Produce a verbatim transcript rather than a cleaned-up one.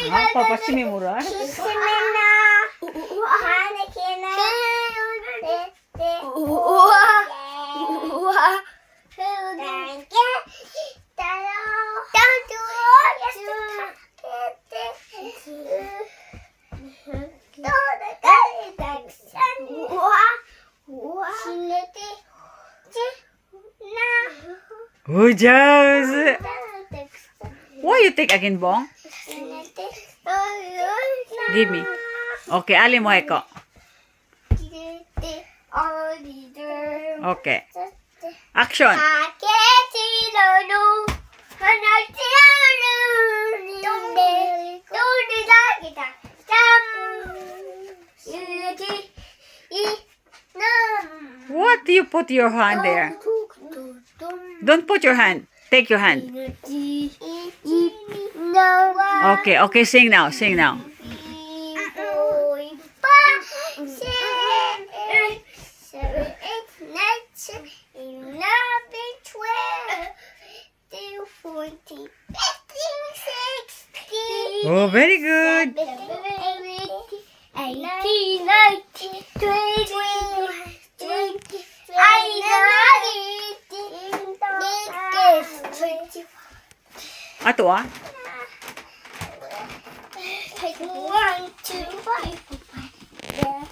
아빠 받침이 뭐라? Good job. Why you take again, Bong? Give me. Okay, alin mo eko. Okay. Action. What do you put your hand there? Don't put your hand. Take your hand. Okay, okay, sing now, sing now. Oh, very good. eighteen, nineteen, twenty, Ato ah? One, two, five, five.